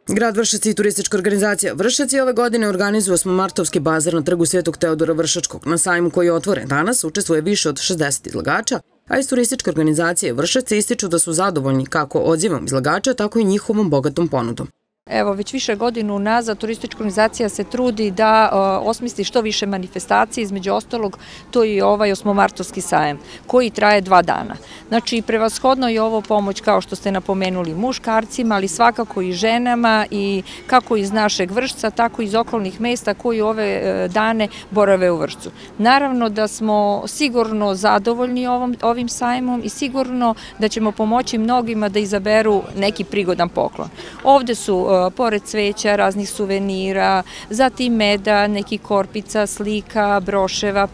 Grad Vršac i turistička organizacija Vršac je ove godine organizuju osmomartovski bazar na trgu Svetog Teodora Vršačkog. Na sajmu koji je otvoren danas učestvuje više od 60 izlagača, a iz turističke organizacije Vršac ističu da su zadovoljni kako odzivom izlagača, tako i njihovom bogatom ponudom. Evo, već više godina unazad turistička organizacija se trudi da osmisli što više manifestacije, između ostalog to je i ovaj osmomartovski sajam koji traje 2 dana. Znači, prevashodno je ovo pomoć, kao što ste napomenuli, muškarcima, ali svakako i ženama, i kako iz našeg Vršca, tako i iz okolnih mesta koji ove dane borave u Vršcu. Naravno da smo sigurno zadovoljni ovim sajmom i sigurno da ćemo pomoći mnogima da izaberu neki prigodan poklon. Ovde su pored cveća, raznih suvenira, zatim meda, nekih korpica, slika, broševa,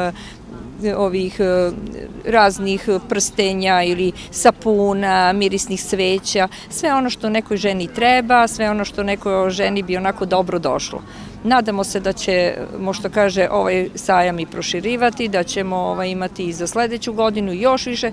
ovih raznih prstenja ili sapuna, mirisnih sveća, sve ono što nekoj ženi treba, sve ono što nekoj ženi bi onako dobro došlo. Nadamo se da će, možda kaže, ovaj sajam i proširivati, da ćemo imati i za sledeću godinu još više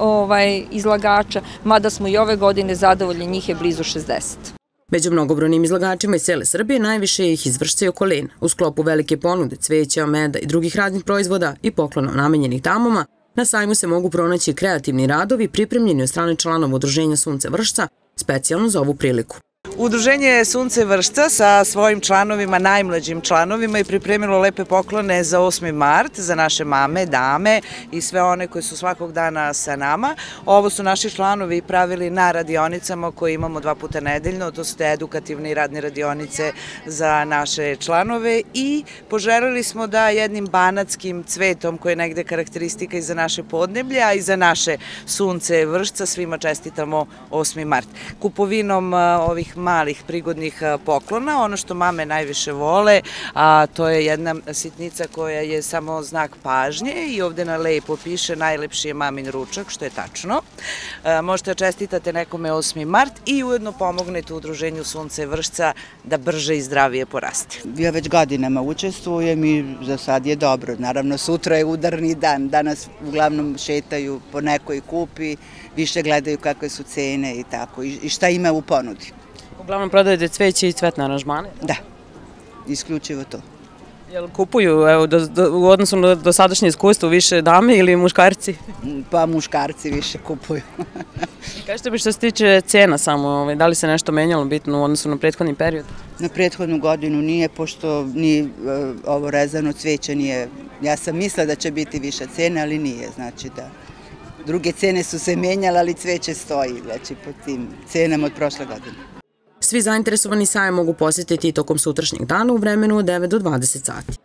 izlagača, mada smo i ove godine zadovoljni, njih je blizu 60. Među mnogobrojnim izlagačima iz cele Srbije najviše je ih iz Vršca i okolina. U sklopu velike ponude cveća, meda i drugih raznih proizvoda i poklona namenjenih damama, na sajmu se mogu pronaći kreativni radovi pripremljeni od strane članova Udruženja Sunce Vršca, specijalno za ovu priliku. Udruženje Sunce Vršca sa svojim članovima, najmlađim članovima, je pripremilo lepe poklone za 8. mart, za naše mame, dame i sve one koji su svakog dana sa nama. Ovo su naši članovi pravili na radionicama koje imamo 2 puta nedeljno, to su te edukativne i radne radionice za naše članove, i poželeli smo da jednim banatskim cvetom, koji je negde karakteristika i za naše podneblje, a i za naše Sunce Vršca, svima čestitamo 8. mart. Kupovinom ovih malih prigodnih poklona, ono što mame najviše vole, a to je jedna sitnica koja je samo znak pažnje i ovde na lepo piše najlepši je mamin ručak, što je tačno. Možete da čestitate nekome 8. mart i ujedno pomognete Udruženju Sunce Vršca da brže i zdravije poraste. Ja već godinama učestvujem i za sad je dobro. Naravno, sutra je udarni dan, danas uglavnom šetaju po nekoj kupi, više gledaju kakve su cene i tako, i šta ima u ponudi. Uglavnom prodajete cveće i cvetne aranžmane? Da, isključivo to. Jel kupuju, u odnosu na dosadašnje iskustvo, više dame ili muškarci? Pa muškarci više kupuju. Kažete bi što se tiče cena samo, da li se nešto menjalo bitno u odnosu na prethodni period? Na prethodnu godinu nije, pošto ni ovo rezano cveće nije, ja sam mislila da će biti više cene, ali nije, znači da. Druge cene su se menjale, ali cveće stoji, znači po tim cenama od prošle godine. Svi zainteresovani sajam mogu posjetiti i tokom sutrašnjeg dana u vremenu od 9 do 20 sati.